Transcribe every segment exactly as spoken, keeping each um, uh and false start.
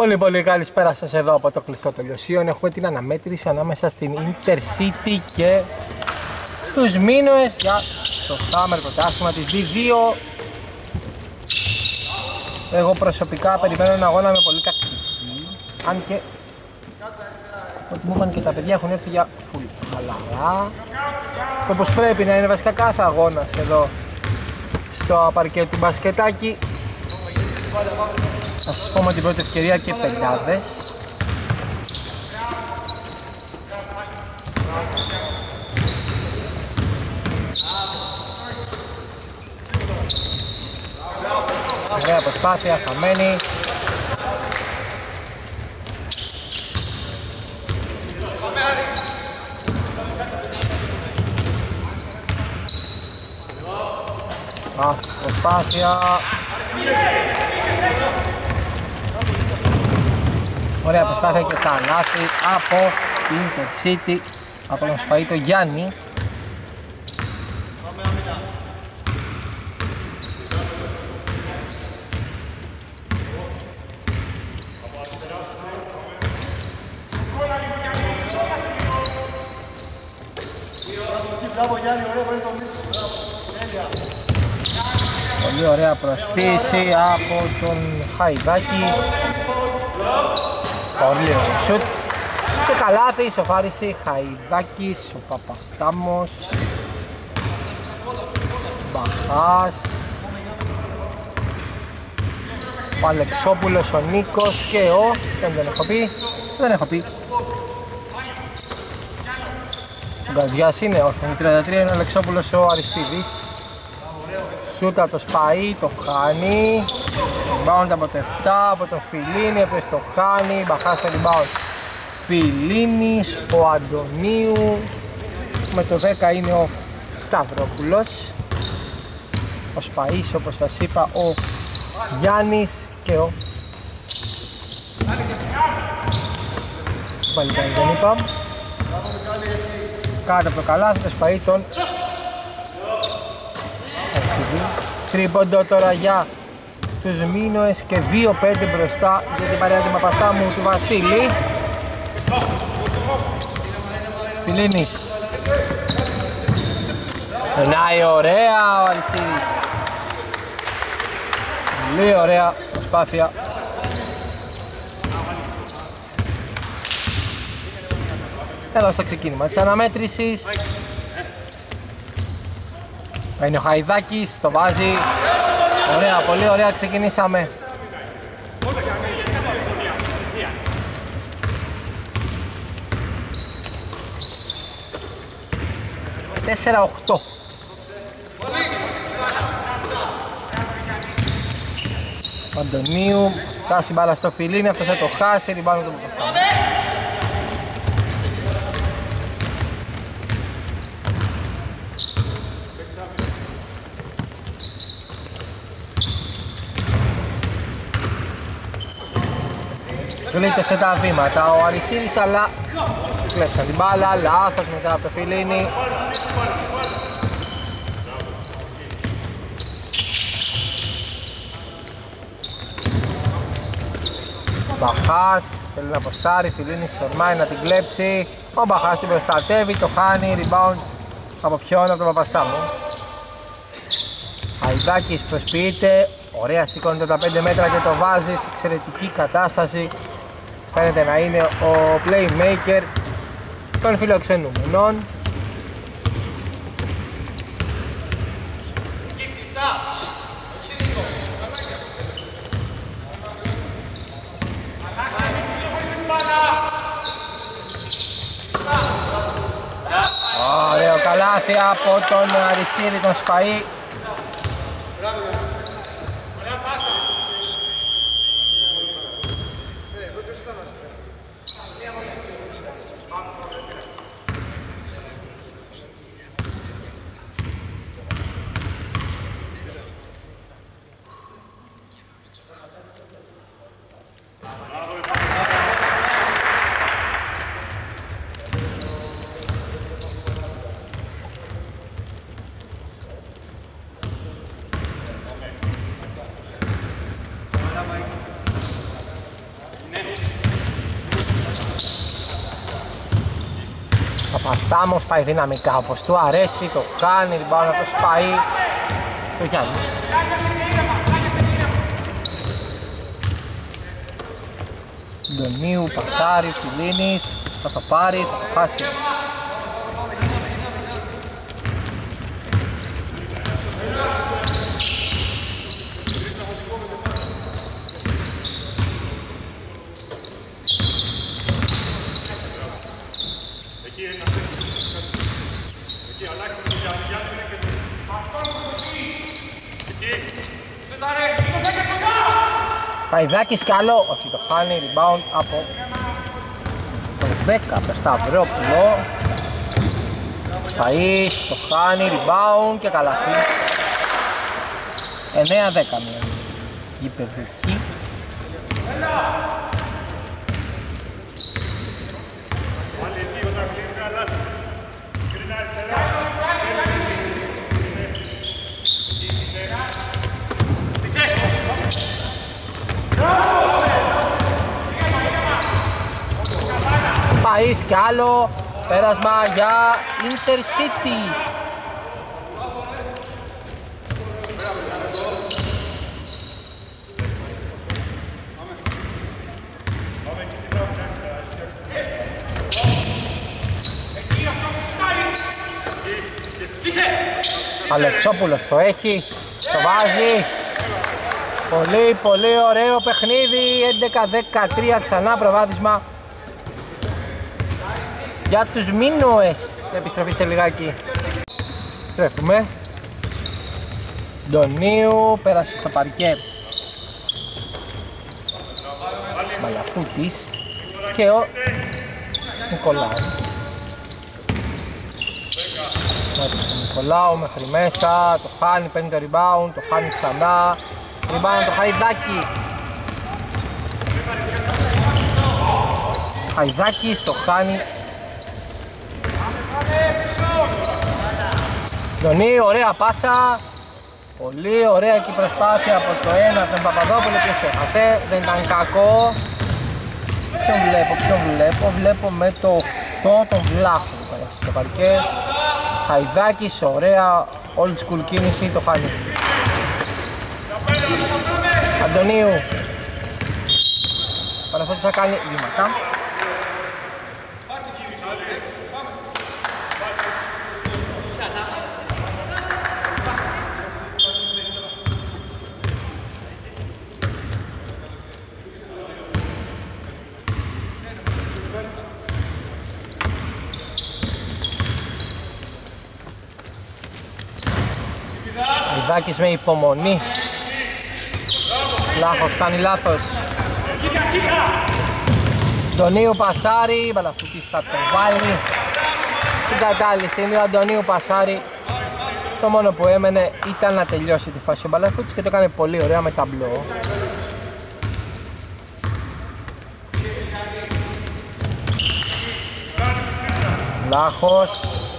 Πολύ πολύ καλησπέρα σας εδώ από το κλειστό των Λιωσίων. Έχουμε την αναμέτρηση ανάμεσα στην Intercity και τους Μίνωες για το Summer πρωτάθλημα της ντι δύο. Εγώ προσωπικά περιμένω ένα αγώνα με πολύ τακτική, αν και ό,τι μου είπαν και τα παιδιά έχουν έρθει για φουλ χαλαρά, όπως πρέπει να είναι βασικά κάθε αγώνας εδώ στο παρκέ του μπασκετάκι. Θα σας πω με την πρώτη ευκαιρία και πεντάδες. Ωραία προσπάθεια, χαμένη. Άσχη προσπάθεια. Ωραία προσπάθεια και καλάθι από την Intercity, από τον Σπαΐτο Γιάννη. Πολύ ωραία προσποίηση από τον Χαϊδάκη. Πολύ ωραίο σουτ. Και καλάθι, ισοφάριση Χαϊδάκης, ο Παπαστάμος, Μπαχάς, ο Αλεξόπουλος, ο Νίκος και ο... Δεν, δεν έχω πει, δεν έχω πει. Ο Γκαζιάς είναι, όχι, η τριάντα τρία είναι ο Αλεξόπουλος, ο Αριστίδης. Σούτα το Σπαΐ, το χάνει. Rebound από το επτά, από τον Φιλίνη, έπαιζε το χάνει. Μπαχάς στο rebound Φιλίνης, ο Αντωνίου. Με το δέκα είναι ο Σταυρόπουλος. Ο Σπαΐς, όπως σας είπα, ο Γιάννης και ο Παλικάρι, δεν είπα. Κάτω από το καλάθι, το Σπαΐ τον τρίποντο τώρα για τους Μίνωες και δύο πέντε μπροστά για την παρέα την Παπαστάμου του Βασίλη. Φιλίνης. Περνάει ωραία ο Αριστίδης. Πολύ ωραία προσπάθεια. Έλα στο ξεκίνημα της αναμέτρησης. Είναι ο Χαϊδάκης, το βάζει. Ωραία, πολύ ωραία ξεκινήσαμε. τέσσερα οκτώ. Αντωνίου, φτάσει μπάλα στο Φιλίνι, αυτός θα το χάσει, ριμπάνω του Παπαστάμου. Κλείτωσε τα βήματα ο Αριστίδης, αλλά κλέψαν την μπάλα, λάθος μετά από το Φιλίνι. Μπαχάς θέλει να αποστάρει, Φιλίνης σορμάει να την κλέψει. Ο Μπαχάς την προστατεύει, το χάνει, rebound από ποιον, από τον Παπαστάμου. Χαϊδάκης προσποιείται, ωραία σηκώνεται τα πέντε μέτρα και το βάζει, εξαιρετική κατάσταση. Φαίνεται να είναι ο playmaker των φιλοξενούμενων. Ωραίο καλάθι από τον Αριστίδη, τον Σπαΐ. Αστάμος πάει δυναμικά όπως του αρέσει, το κάνει, rebound από το σπάει το Γιάννη. Ντονίου, πασάρι, Φιλίνης, θα το πάρει, θα το χάσει. Παϊδάκης κι άλλο, όχι το χάνει, rebound από το δέκα από το Σταυρόπουλο. Σπαΐς, το χάνει, rebound και καλαθί. εννέα δέκα μια γηπεδούχη. Παΐς κι άλλο, πέρασμα για Intercity. Αλεξόπουλος το έχει, το βάζει. Πολύ πολύ ωραίο παιχνίδι, έντεκα δεκατρία ξανά προβάδισμα για τους Μίνωες. Επιστροφή σε λιγάκι. Στρέφουμε. Ντονίου, πέρασε στο παρκέ Μαλαφούτης και ο Νικολάου. Μάλιστα, ο Νικολάου μέχρι μέσα, το χάνει, παίρνει το rebound, το χάνει ξανά. Rebound το Χαϊδάκη. Χαϊδάκης το χάνει. Ντονίου, ωραία πάσα. Πολύ ωραία εκεί προσπάθεια από το ένα από τον Παπαδόπουλο και έχασε. Δεν ήταν κακό. Ποιον βλέπω, ποιον βλέπω. Βλέπω με το οκτώ τον Βλάχο που πέρασε στο παρκέ. Χαϊδάκης, ωραία. Old school κίνηση, το χάνει. Αντωνίου. Παναθώτης θα κάνει βήματα. Ιδάκης με υπομονή. Λάχος κάνει λάθος. Αντωνίου πασάρι, Μπαλαφούτης θα το βάλει. Την κατάλληλη στιγμή ο Αντωνίου πασάρι. Το μόνο που έμενε ήταν να τελειώσει τη φάση ο Μπαλαφούτης και το έκανε πολύ ωραία με ταμπλό. Λάχος.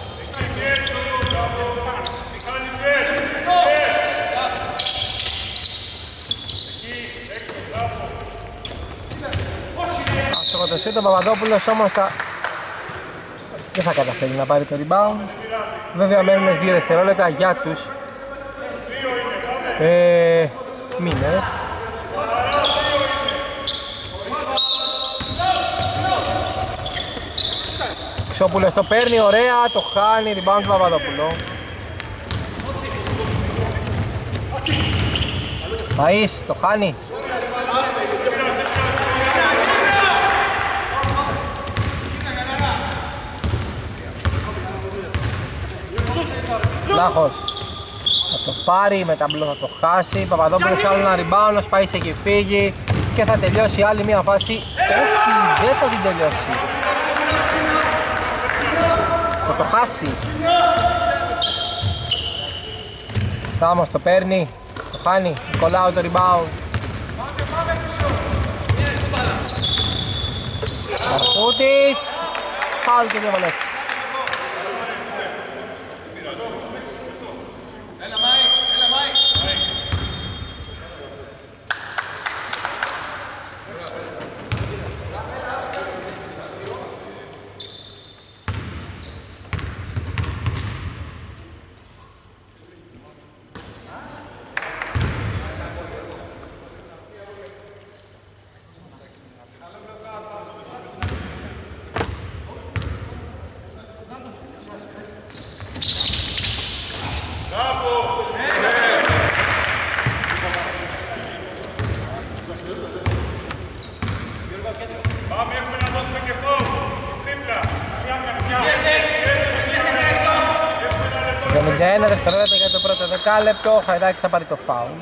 Το σούτ, ο Παπαδόπουλος όμως θα... δεν θα καταφέρει να πάρει το rebound. Βέβαια μένουν δύο δευτερόλεπτα για τους ε, Μίνες. Ξόπουλος το παίρνει, ωραία, το χάνει, rebound του Παπαδόπουλου. Παΐς, το χάνει. Λάχος θα το πάρει, με ταμπλό θα το χάσει. Παπαδόπουλος άλλο ένα rebound, ο Σπαΐς έχει φύγει και θα τελειώσει άλλη μια φάση. Όχι, δεν θα την τελειώσει. Θα το χάσει. Στάμος το παίρνει, το χάνει. Νικολάου το rebound. Καρπούτης, φάουλ και δύο βολές. Πάμε, έχουμε να δώσουμε και φόβο. Τρίπλα. Μια καρδιά. εβδομήντα ένα δευτερόλεπτα για το πρώτο δεκάλεπτο. Ο Χαϊδάκης θα πάρει το φάουλ.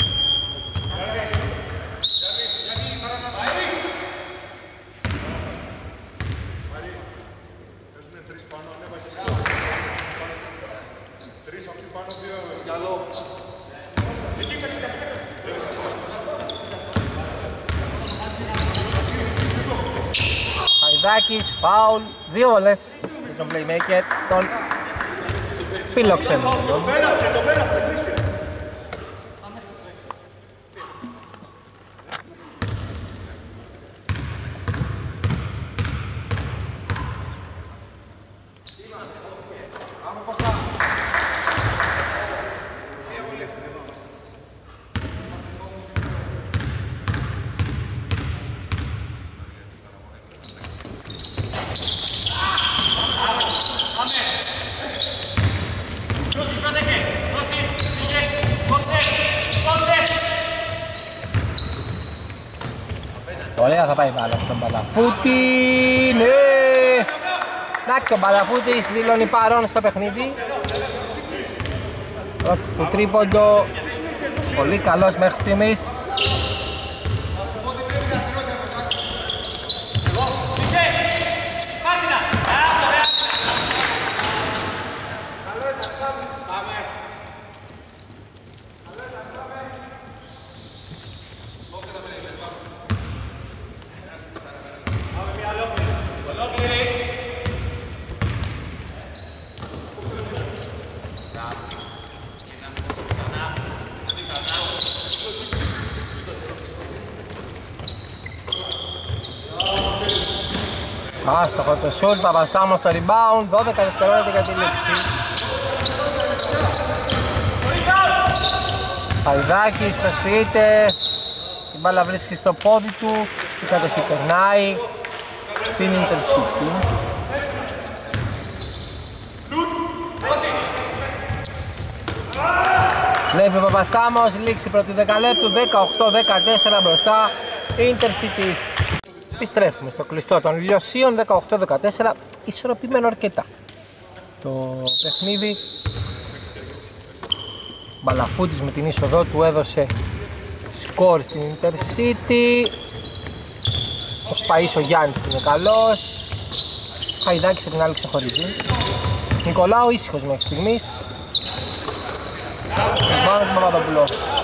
Χαϊδάκης, φάουλ, δύο βολές για τον playmaker, τον φιλοξενούμενο. Το πέρασε, το πέρασε, Κρίστη. Ωραία, θα πάει μπάλα στον Μπαλαφούτη, ναι! Εντάξει, ο Μπαλαφούτης δηλώνει παρόν στο παιχνίδι. Το τρίποντο, πολύ καλός μέχρι στιγμής. Άστοχο το σουτ, Παπαστάμος στο rebound, δώδεκα δευτερόλεπτα για τη λήξη. Χαϊδάκης πεφτείται, την μπάλα βρίσκει στο πόδι του, η κατοχή περνάει στην Intercity. Βλέπει ο Παπαστάμος, λήξη πρώτη δεκαλέπτου, δεκαοκτώ δεκατέσσερα μπροστά, Intercity. Επιστρέφουμε στο κλειστό των Λιωσίων, δεκαοκτώ δεκατέσσερα, ισορροπημένο αρκετά το παιχνίδι. Μπαλαφούτης με την είσοδό του έδωσε σκορ στην Intercity. Ο Σπαΐς ο Γιάννης είναι καλός. Χαϊδάκης από την άλλη ξεχωρίζει. Νικολάου ήσυχος μέχρι στιγμής. Πάνω του Παπαδοπουλό.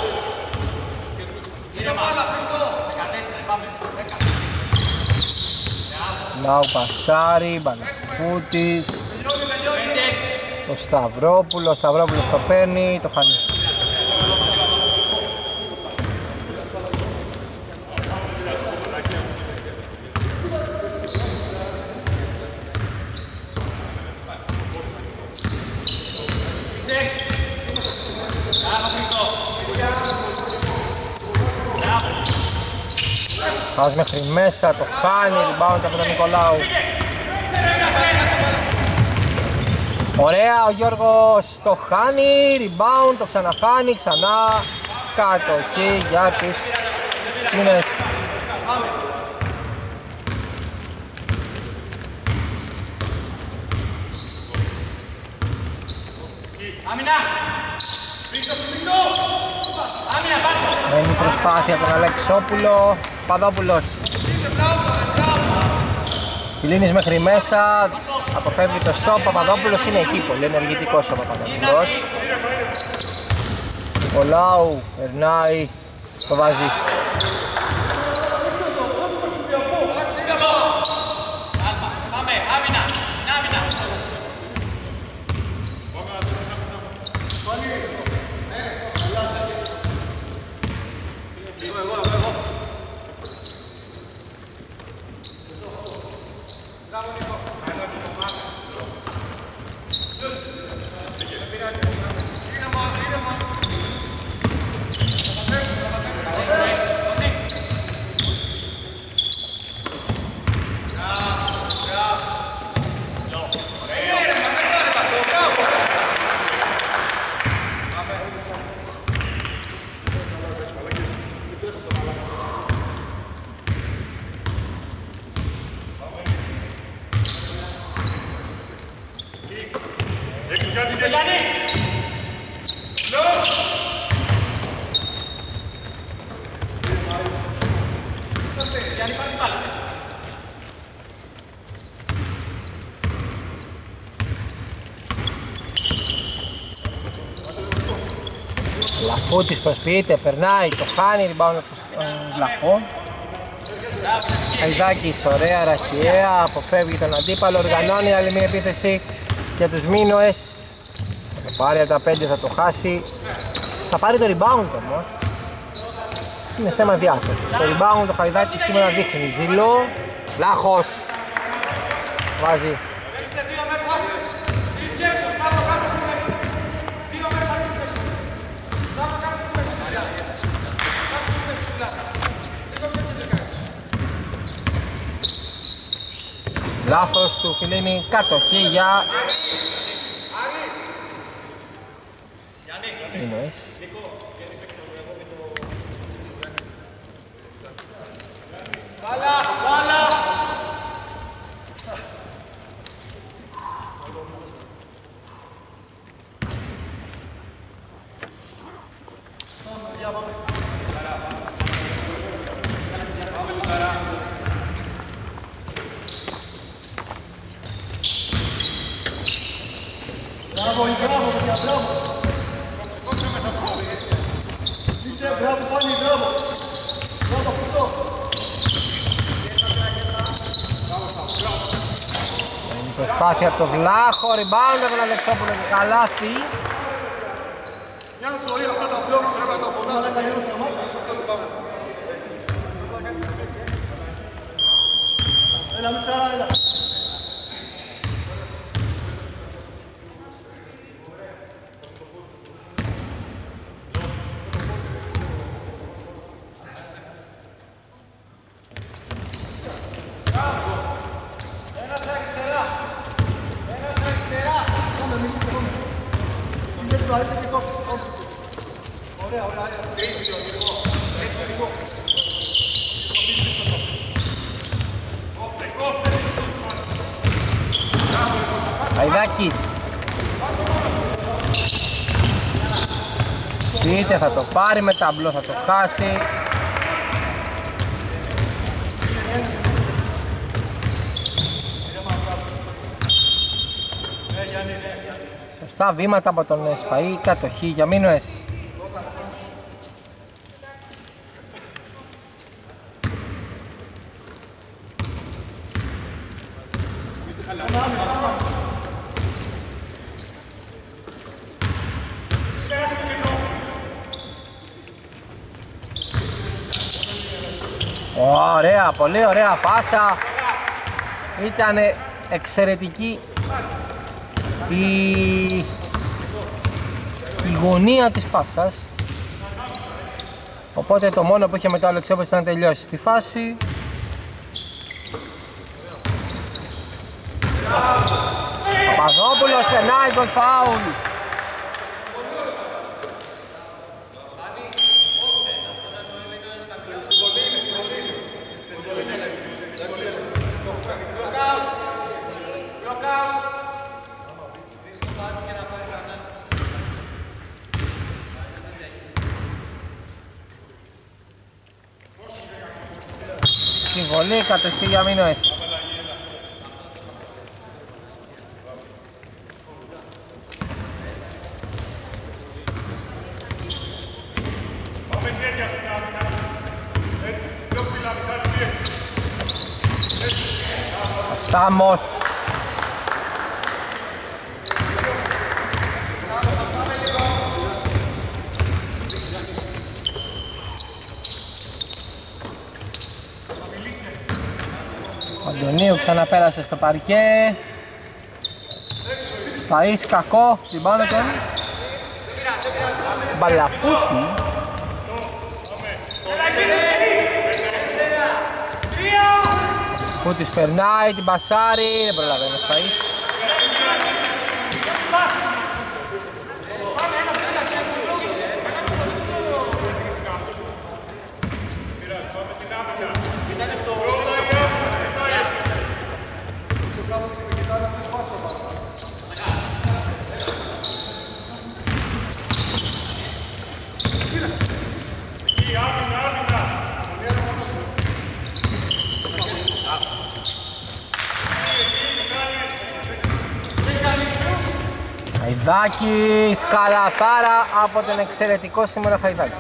Λάου Πασάρη, Μπαλαφούτης. Το Σταυρόπουλο, ο Σταυρόπουλος το παίρνει, το χάνει. Πάω μέχρι μέσα, το χάνει, rebound από τον Νικολάου. Ωραία, ο Γιώργος το χάνει, rebound, το ξαναχάνει, ξανά κατοχή για τους Σκίνες. Μένει προσπάθεια από τον Αλεξόπουλο, Παδόπουλος. Φιλίνης μέχρι μέσα, αποφεύγει το στόπ, Παπαδόπουλος είναι εκεί, πολύ ενεργητικός ο Παπαδόπουλος. Νικολάου, περνάει, το βάζει. Λαφούτης προσποιείται, περνάει, το χάνει, rebound από τον Λαχό. Χαϊδάκης, ωραία, ραχιαία, αποφεύγει τον αντίπαλο, οργανώνει άλλη μια επίθεση για τους Μίνωες. Θα το πάρει από τα πέντε, θα το χάσει. Θα πάρει το rebound όμως. Είναι θέμα διάθεσης. Το rebound το Χαϊδάκης σήμερα δείχνει. Ζήλο, Λάχος. Βάζει. Λάθος του Φιλίνη, κατοχή για Μίνωες. Μπράβο, μπράβο, παιδιά, μπράβο. Είστε, μπράβο, πάλι, μπράβο. Μπράβο, αυτό. Η προσπάθεια από το Βλάχο, rebound από τον Αλεξόπουλο και καλάθι. Μια ζωή αυτά τα μπλοκ πρέπει να τα φωνάζουμε. Έλα, Μιτσάρα, έλα. Ωραία, ωραία, Χαϊδάκης. Σπίτε, θα το πάρει με ταμπλό, θα το χάσει. Σωστά βήματα από τον Σπαΐ, κατοχή για Μίνωες. Ωραία, πολύ ωραία πάσα. Ήταν εξαιρετική η... η γωνία της πάσας. Οπότε το μόνο που είχε μετά ο Αλεξόπουλος ήταν να τελειώσει στη φάση. Παπαδόπουλος περνάει τον φάουλ. Συμβολή, κατοχή για Μίνωες. Πάμε χέρια στην άμυνα. Έτσι, πιο ψηλά, Μιχάλη, πίεση. Σάμος. Αντωνίου ξαναπέρασε στο παρκέ. Παΐς κακό, την πάνω τον Μπαλαφούτη. Φούτης περνάει, την πασάρει, δεν προλαβαίνει ο Παΐς. Δάκης, καλαθάρα από τον εξαιρετικό σήμερα Χαϊδάκη.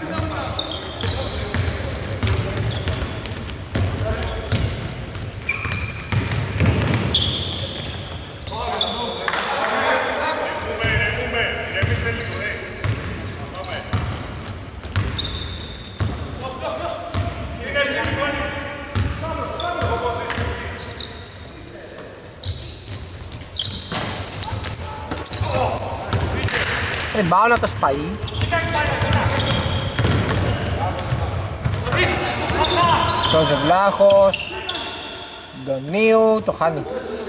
Rebound να το σπάει. Τόζε Βλάχος, Ντονίου, το χάνει.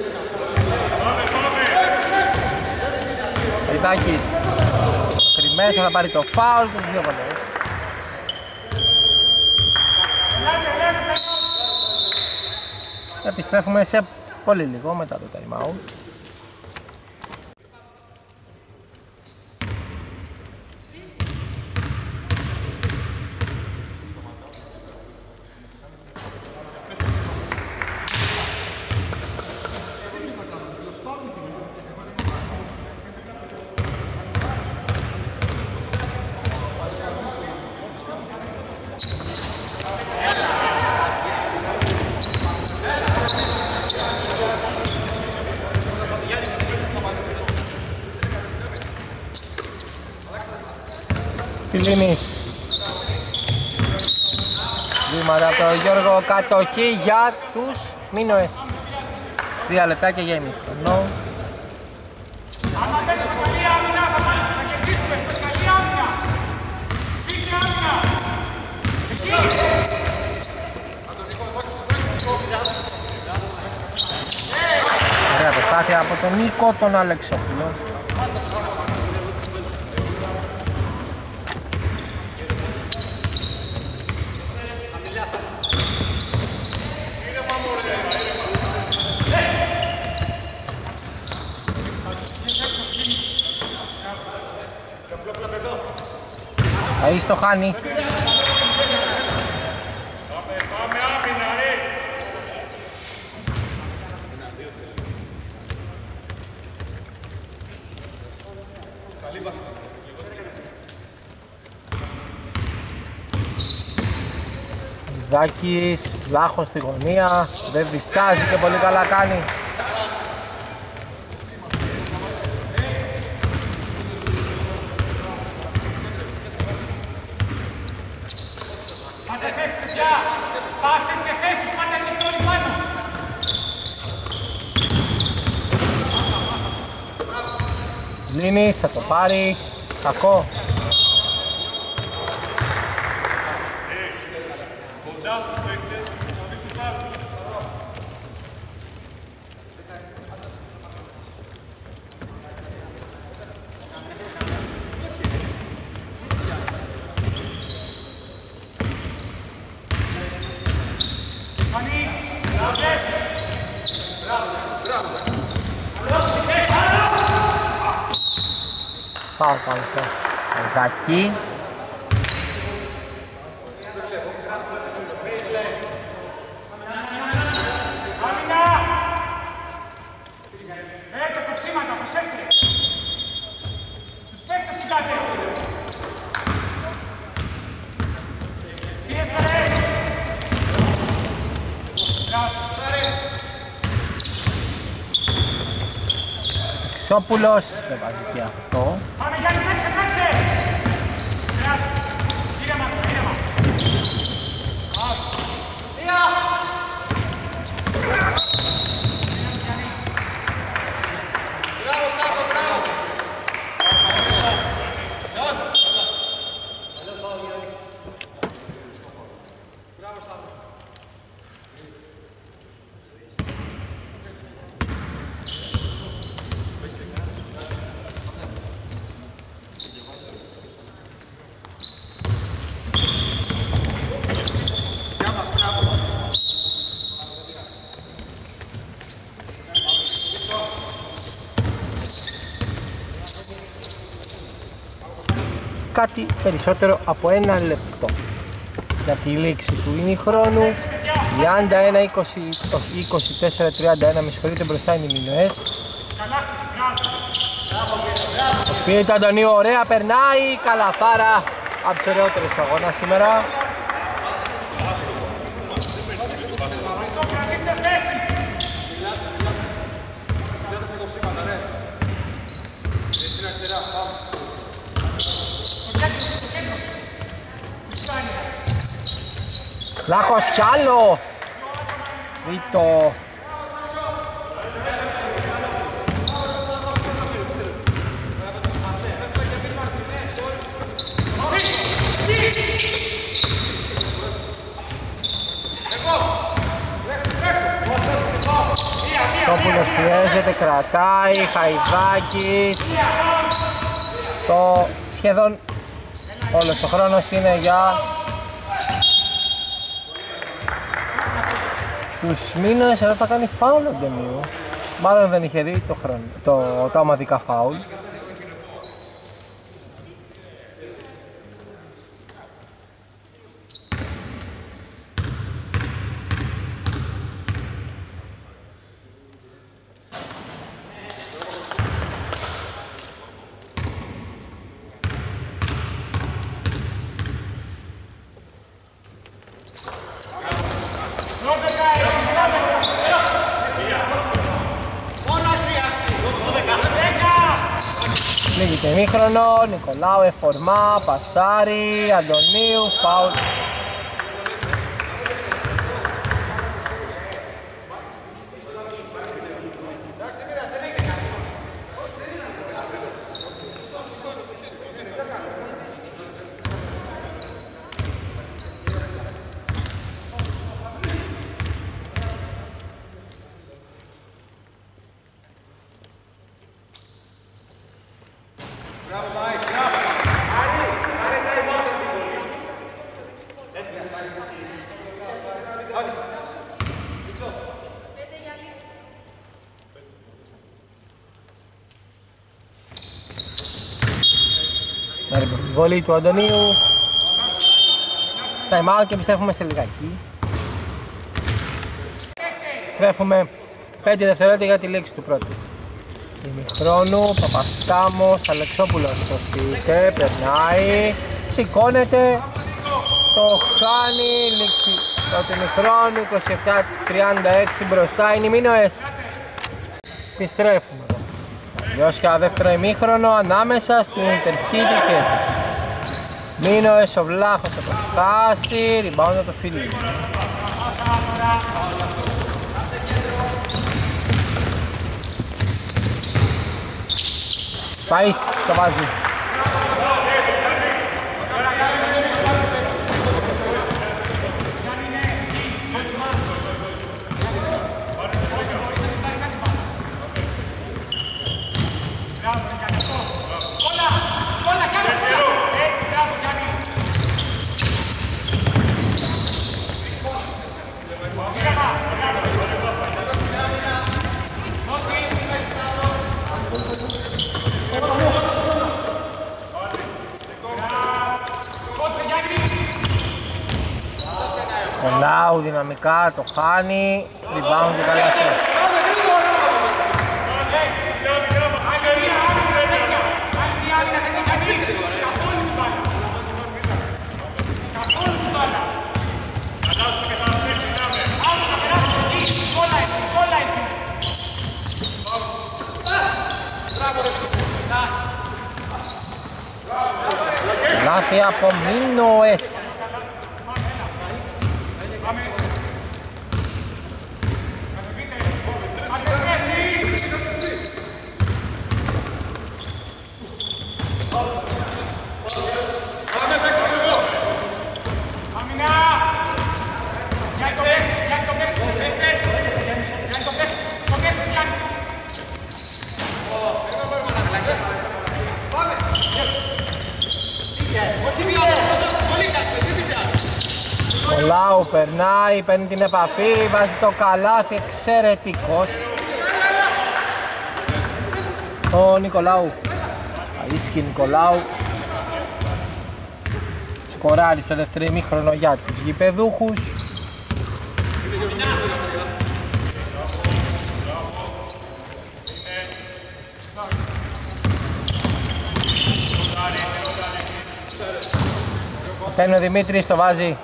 Ριτάκης, κρυμμέσα θα πάρει το φάουλ και τους δύο κοντές. Επιστρέφουμε σε πολύ λίγο μετά το time out. Φιλίνης. Βήματα από τον Γιώργο, κατοχή για τους Μίνωες. Τρία λεπτάκια για ημίχρονο. Αν παίξουμε καλή άμυνα θα κερδίσουμε. Καλή άμυνα. Σπίτι άμυνα. Εκεί. Ωραία προσπάθεια από τον Νίκο τον Αλεξόπουλο. Ahí στο χάνει. Δάκης, Βλάχος στη γωνία, δεν διστάζει και πολύ καλά κάνει. Πάσες και θέσεις, πάντα και στο λιβάνι. Λίνης, θα το πάρει, κακό. Πάω πάνω στο Δάκη. Έχετε κοψίματα, προσέχτε. Τους παίκτες κοιτάτε. Πίεσα ρε. Εξόπουλος, δεν βάζει και αυτό. Πάμε Γιάννη, παίξε, παίξε. Ήρεμα, ήρεμα. Κάτι περισσότερο από ένα λεπτό για τη λήξη του ημιχρόνου. τριάντα ένα είκοσι τέσσερα τριάντα ένα, με συγχωρείτε, μπροστά είναι οι Μινωές. Σπίτι του Αντωνίου, ωραία, περνάει, καλαθάρα από τους ωραιότερους του αγώνα σήμερα. Λάχος κι άλλο. Βίτο. Σόπουλος πιέζεται, κρατάει, Χαϊδάκης. Το σχεδόν όλος ο χρόνος είναι για τους μήνες. Εδώ θα κάνει φάουλ ο Ντεμίου. Μάλλον δεν είχε δει το, χρόνο, το, τα ομαδικά φάουλ. Λίγη ημίχρονο, Νικολάου εφορμά, πασάρι, Αντωνίου, φάουλ. Βολή του Αντωνίου. Time out και επιστρέφουμε σε λιγάκι. Στρέφουμε πέντε δευτερόλεπτα για τη λήξη του πρώτου ημιχρόνου. Παπαστάμος, Αλεξόπουλος στο σπίτι, περνάει, σηκώνεται, το χάνει, λήξη πρώτου ημιχρόνου, είκοσι επτά τριάντα έξι μπροστά είναι οι Μίνωες. Επιστρέφουμε εδώ. Λιώσια δεύτερο ημίχρονο ανάμεσα στην Intercity και Μίνωες, ο Βλάχος θα το φτάσει, rebound από το Φιλί. Παΐς, το βάζει. Ο Λάου δυναμικά το χάνει, rebound και καλάθι. Καλάθι από Μίνωες. Ο Λάου περνάει, παίρνει την επαφή, βάζει το καλάθι, εξαιρετικός. Ο Νικολάου, Αΐσκι Νικολάου, σκοράρει στο δεύτερο ημίχρονο για τους γηπεδούχους. Παίρνει ο Δημήτρης, το βάζει.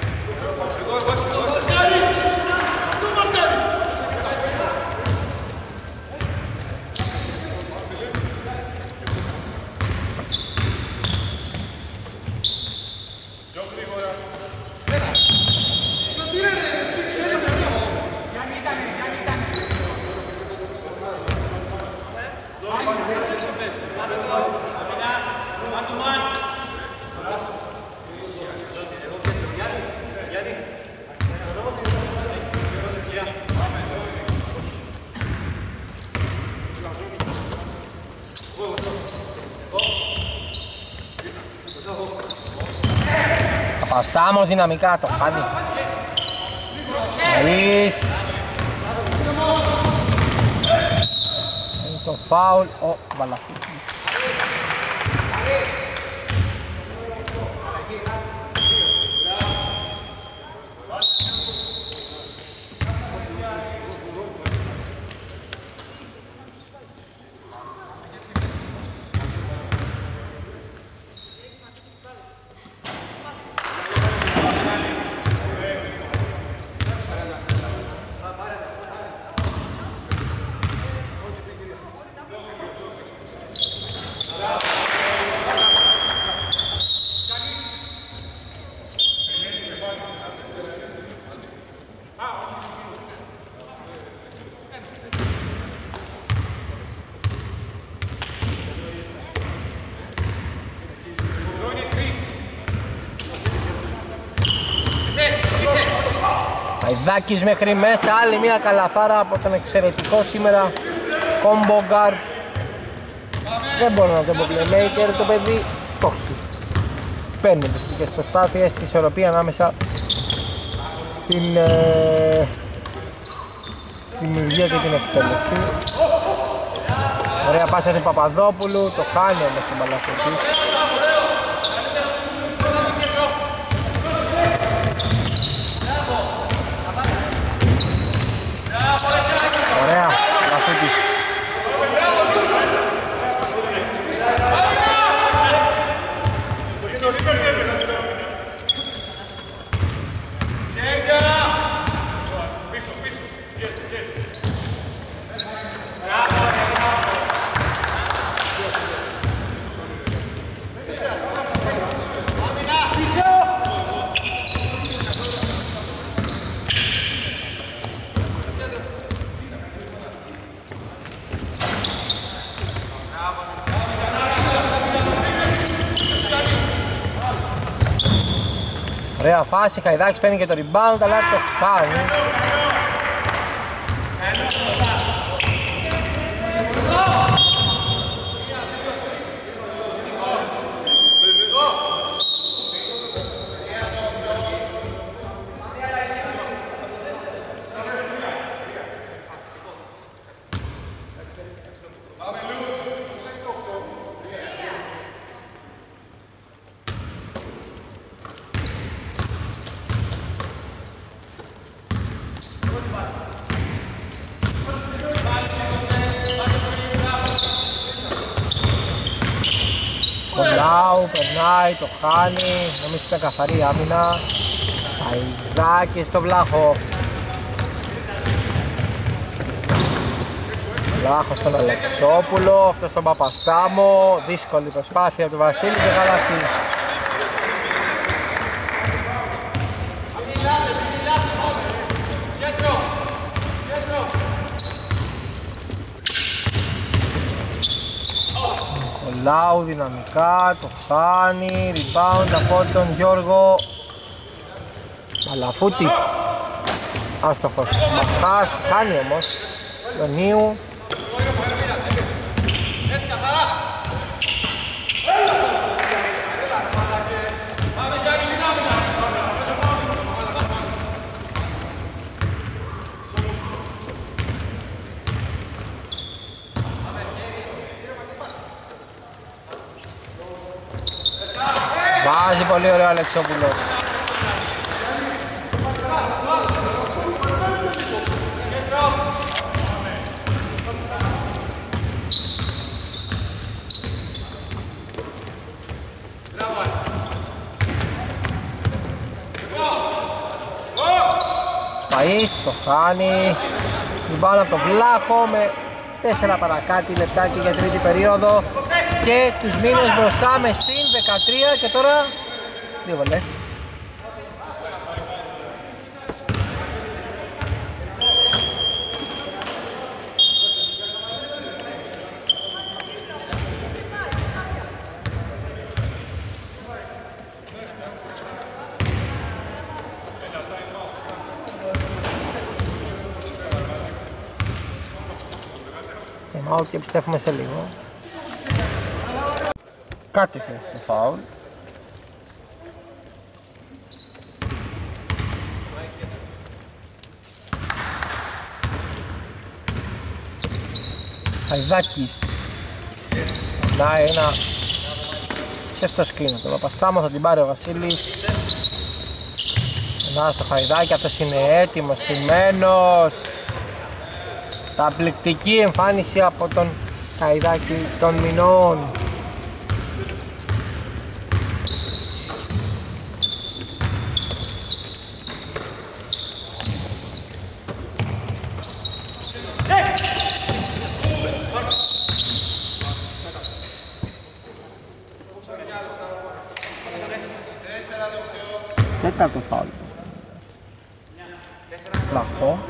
Παπαστάμος δυναμικά, το χάνει. Νωρίς. Είναι το φάουλ ο Βαλαφίτης. Αιδάκης μέχρι μέσα, άλλη μια καλαθάρα από τον εξαιρετικό σήμερα combo guard. Δεν μπορώ να το πω playmaker, το παιδί το έχει. Παίρνει τις προσπάθειες, η ισορροπία ανάμεσα στην ε, δημιουργία και την εκτέλεση. Ωραία πάσα του Παπαδόπουλου, το χάνει όμως ο Μπαλαφωτής. Ωραία, Λαφούτης. Ωραία φάση, Χαϊδάκης παίρνει και το rebound, αλλά το χάνει. Λάου, περνάει, το χάνει, νομίζω ήταν καθαρή άμυνα. Αιδάκη στο Βλάχο. Βλάχο στον Αλεξόπουλο, αυτό στον Παπαστάμο. Δύσκολη προσπάθεια του Βασίλη και καλάθι. Λάου δυναμικά, το χάνει, rebound από τον Γιώργο Μαλαφούτης. Άστοχος, Μαχάς, χάνει όμως Ιωνίου. Βάζει πολύ ωραίο Αλεξόπουλος. Χανής, το χάνει. Την μπάλα από το Βλάχο με τέσσερα παρακάτι λεπτάκι για τρίτη περίοδο και τους μήνες μπροστά με συν δεκατρία και τώρα δύο βολές. Out και επιστρέφουμε σε λίγο. Κάτω έχει το φάουλ. Χαϊδάκης. Να ένα ξέφτος κλίνο. Το Παπαστάμο θα την πάρει ο Βασίλης. Να στο Χαϊδάκι, αυτός είναι έτοιμος, στημένος. Καταπληκτική εμφάνιση από τον Χαϊδάκη των Μηνών. Τέταρτο φάουλ. Βλαχό.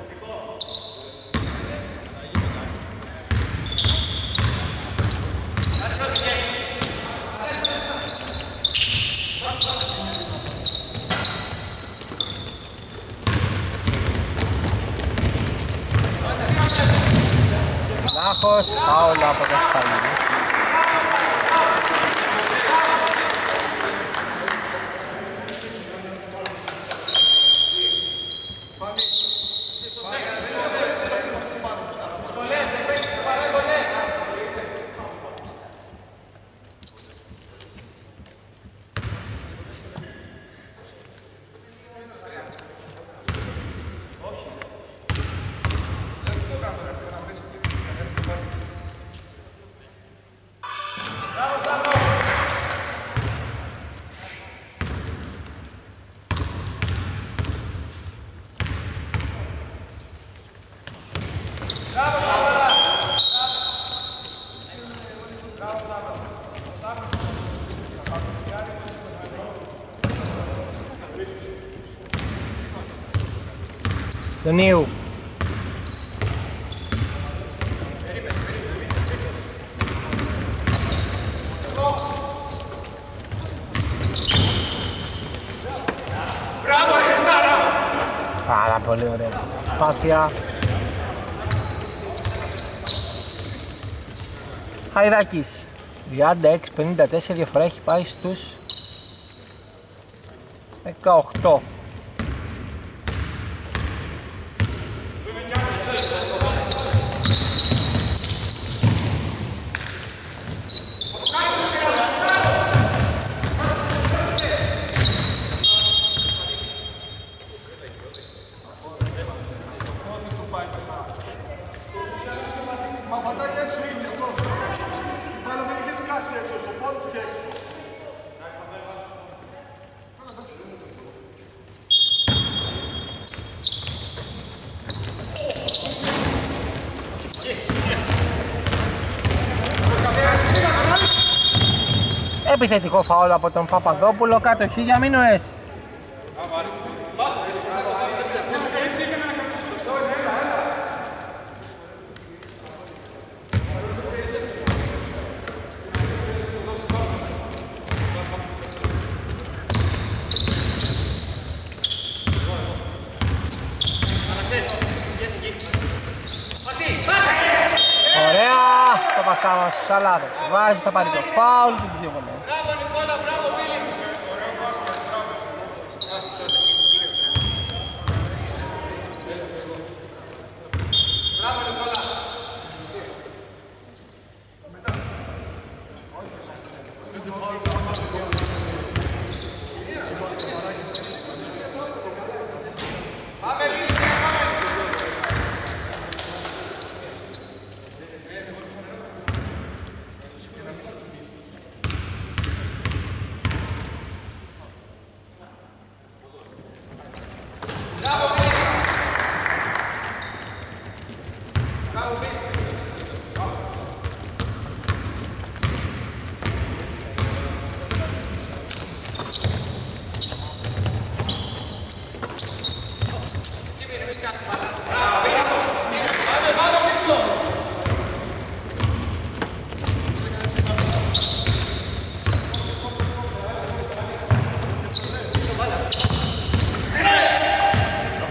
Βλάχος, φάουλ από το Σπαλίδη. Δονίου. Πάρα πολύ ωραία προσπάθεια. Χαϊδάκης τριάντα έξι πενήντα τέσσερα, διαφορά έχει πάει στους δεκαοκτώ. Επιθετικό φαόλ από τον Παπαδόπουλο, κάτοχη για Μίνωες. Ωραία, το Παπαστάμος Σαλάδο βάζει, θα πάρει το φάουλ και τις δύο βολές.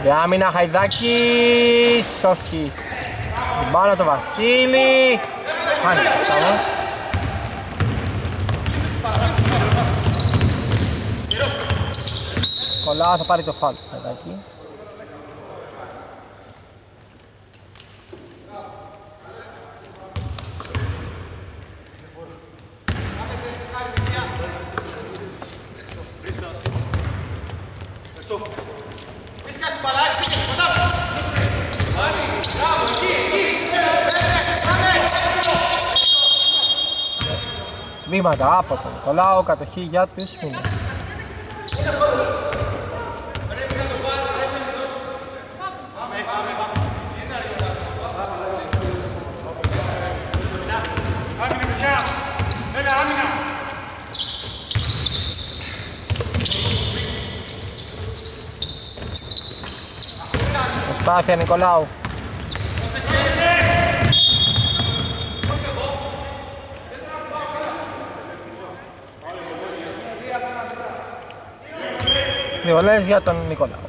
Για άμυνα Χαϊδάκης, όχι. Μπάλα το Βασίλη. Χάνει το στάμος. Κολλά, θα πάρει το φάουλ Χαϊδάκη. Βήματα από τον Νικολάου, κατοχή για τους Μήνες. Προσπάθεια Νικολάου. Δύο βολές για τον Νικολάου.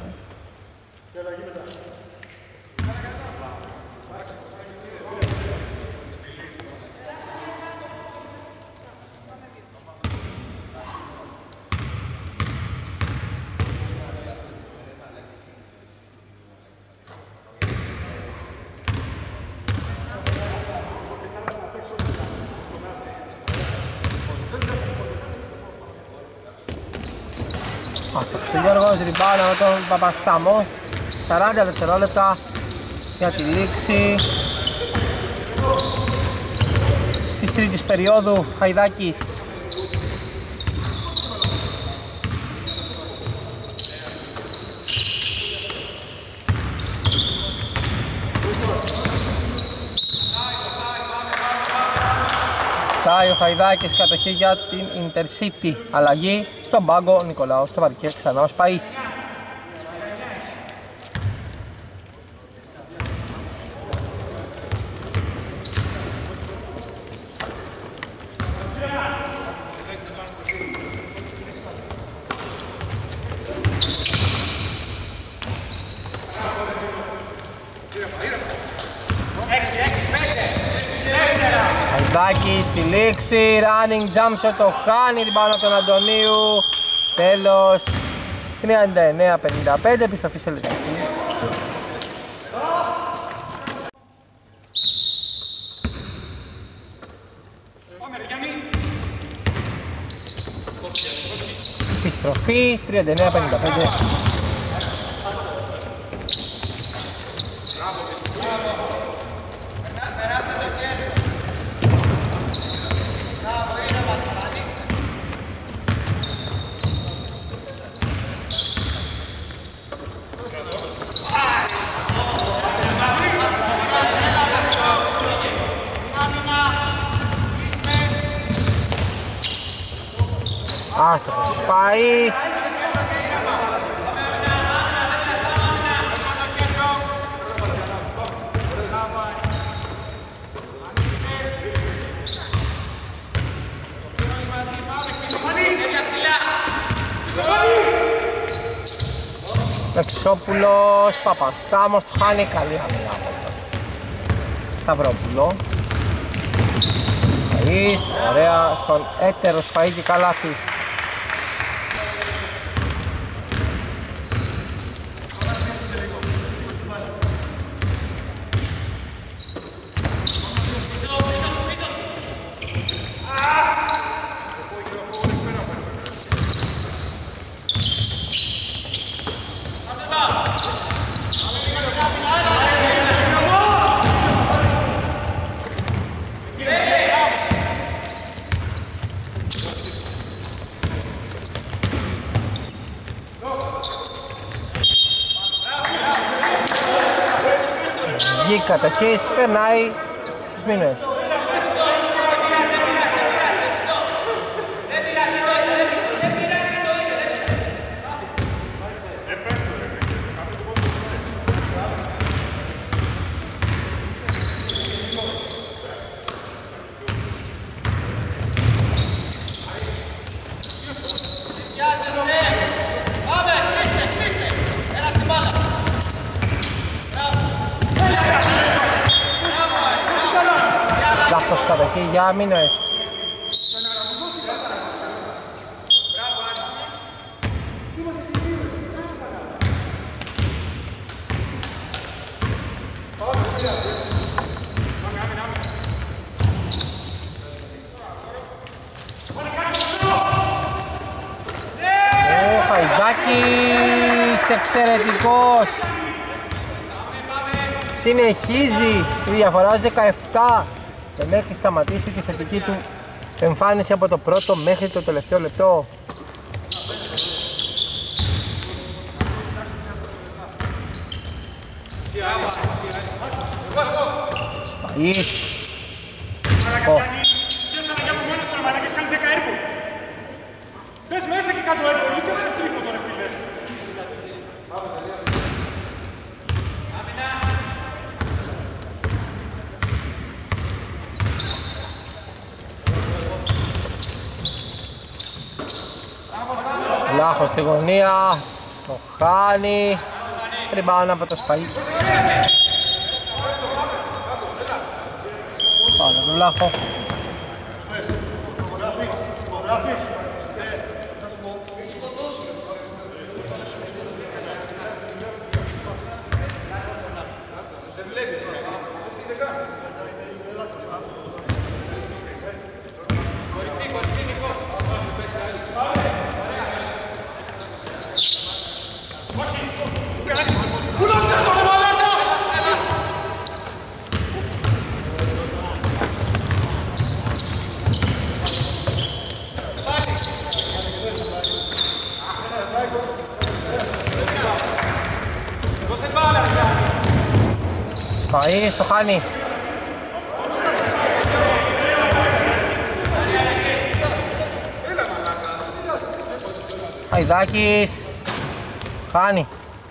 Γιώργος ριμπάουνα με τον Παπαστάμο. Σαράντα δευτερόλεπτα για τη λήξη της τρίτης περίοδου. Χαϊδάκης. Πάει ο Χαϊδάκης, κατοχή για την Intercity. Αλλαγή στον πάγκο, ο Νικολάου στο παρκέ, ξανά ο Σπαΐς. Χαϊδάκης στη λήξη, running jump shot, το χάνει την πάνω από τον Αντωνίου. Τέλος, τριάντα εννέα πενήντα πέντε, επιστροφή σε λεπτάκι. Επιστροφή, τριάντα εννέα πενήντα πέντε. Άστοχος Σπαΐς. Εξόπουλος, Παπαστάμος, χάνει καλή άμυνα από τον Σταυρόπουλο. Σπαΐς, ωραία, στον έτερο Σπαΐ και καλάθι. Η κατοχής περνάει στους Μήνες. Άστος κατοχή για Μίνες. Ο Χαϊδάκης εξαιρετικός. Συνεχίζει τη διαφορά ως δεκαεπτά και μέχρι σταματήσει τη θετική του εμφάνιση από το πρώτο μέχρι το τελευταίο λεπτό. Σπαΐς. Ποιος αναγκιά από μόνος σου ρε μαλάκες, κάνει δέκα έργο. Πες μέσα και κάτω έργο, και δεν στρίχω τώρα φίλε. Λάχος στη γωνία, το χάνει, rebound από το Σπαΐ. Πάμε τον Λάχο. Σπαΐς, το χάνει. Χαϊδάκης, χάνει.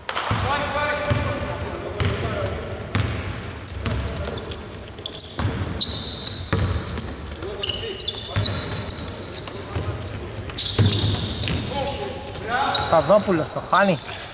Παπαδόπουλος, το χάνει.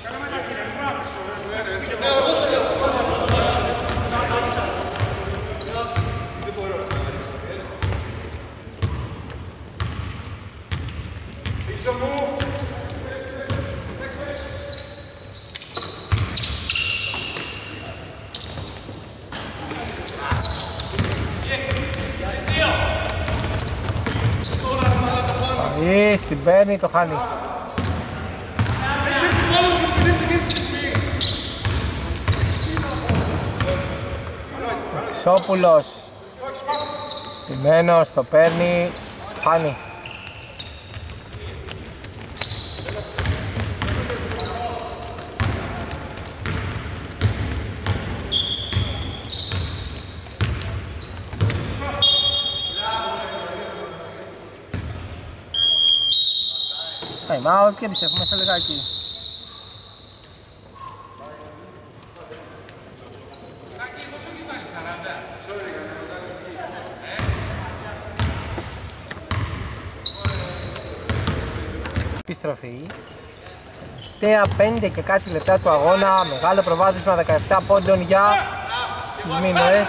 Σπαΐς, την παίρνει, το χάνει. Αξόπουλος, στημένος, το παίρνει, χάνει. Time out και επιστρέφουμε στο λιγάκι. Επιστροφή. Τελευταία πέντε και κάτι λεπτά του αγώνα. Μεγάλο προβάδισμα δεκαεπτά πόντων για τους Μίνες.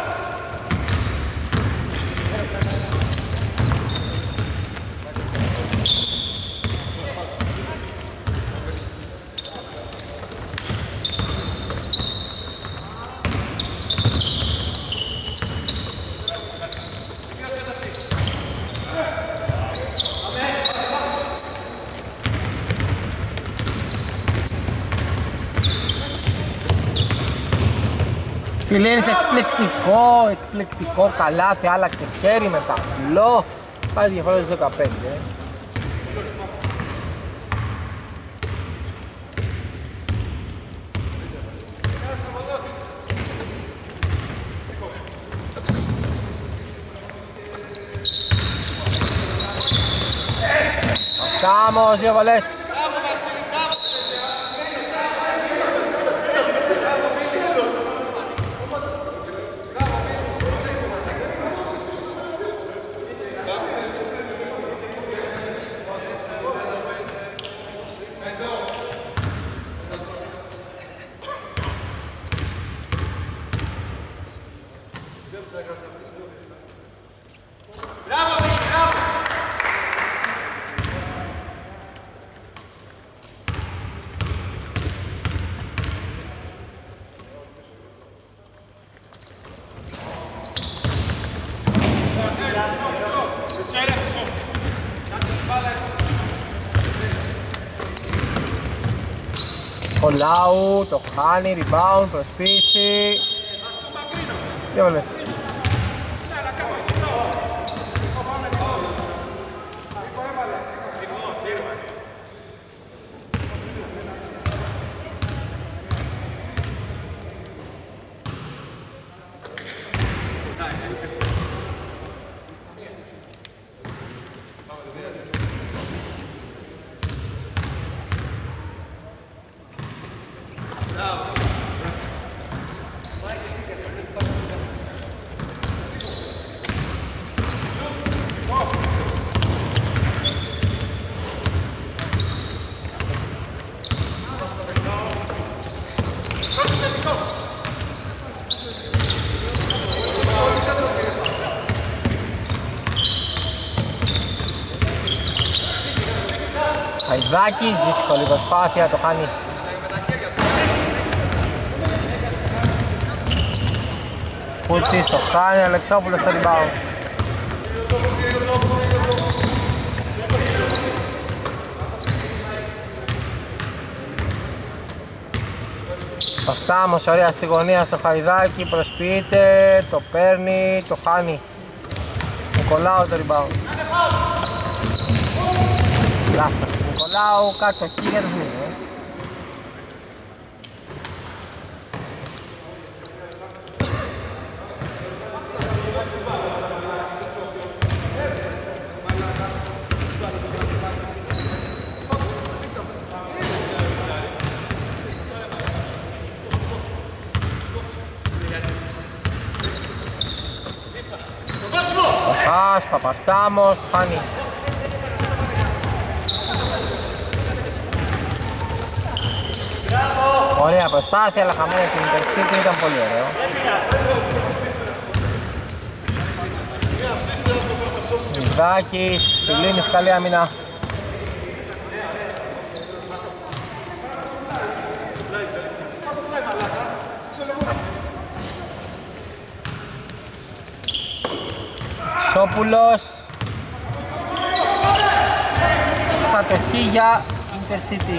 Φιλίνης εκπληκτικό, εκπληκτικό καλάθι, άλλαξε χέρι με ταμπλό. Πάει διαφορά στους δεκαπέντε. Σάμος, δύο βολές. Λάου, το χάνει, rebound, προσποίηση. Δύο βολές. Χαϊδάκης, δύσκολη προσπάθεια, το χάνει. Φούτης, το χάνει, Αλεξόπουλος στο rebound. Παστάμος, ωραία στη γωνία στο Χαϊδάκη, προσποιείται, το παίρνει, το χάνει. Νικολάου το rebound. Λάθος. Νικολάου κατοχή για τους Μήνες. Παπάς, Παπαστάμος, χάνει. Ωραία προσπάθεια, αλλά χαμένη την Intercity, ήταν πολύ ωραίο. Μιδάκης, Φιλίνης, καλή άμυνα. Σόπουλος. Κατοχή για Intercity.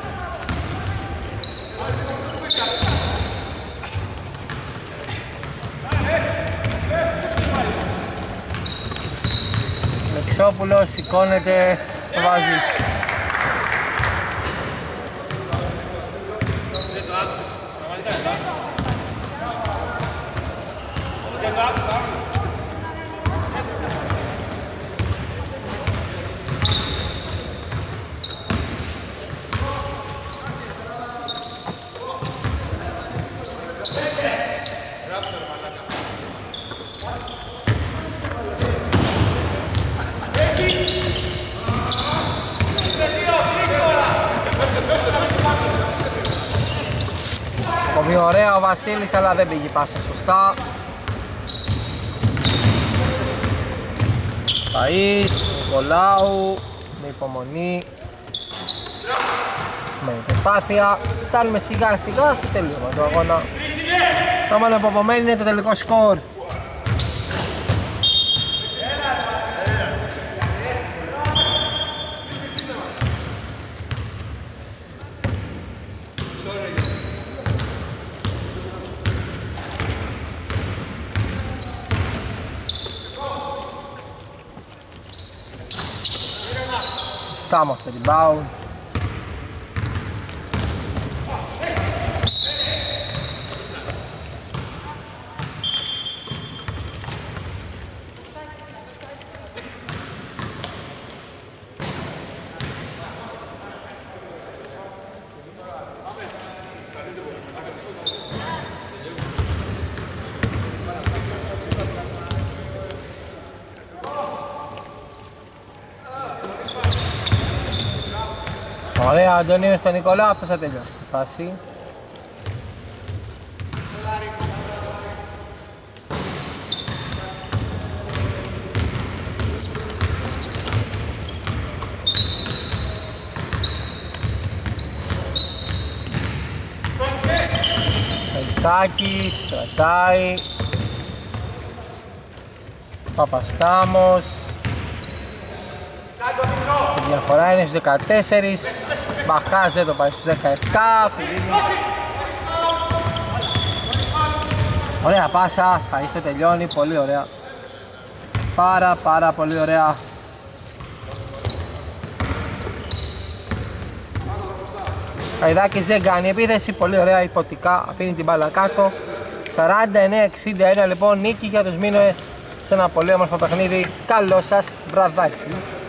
Λεξόπουλος σηκώνεται, το βάζει. Πολύ ωραία ο Βασίλης, αλλά δεν πήγε πάσα σωστά. Παΐς, Νικολάου, με υπομονή, με προσπάθεια. Φτάνουμε σιγά σιγά στο τελείωμα του αγώνα. Το μόνο που απομένει είναι το τελικό σκορ. Estamos στο rebound. Ωραία, Αντωνίου στον Νικολά, αυτός θα τελειώσει τη φάση. Ελτάκης, κρατάει. Παπαστάμος. Η διαφορά είναι στους δεκατέσσερις. Μπαχάς δεν το πάει στους δεκαεπτά, Φιλίνης. Ωραία πάσα, θα είστε τελειώνει, πολύ ωραία. Πάρα πάρα πολύ ωραία. Χαϊδάκης δεν κάνει επίθεση, πολύ ωραία υποτικά, αφήνει την μπάλα κάτω. σαράντα εννέα εξήντα ένα λοιπόν, νίκη για τους Μίνωες σε ένα πολύ όμορφο παιχνίδι. Καλό σας βραδάκι.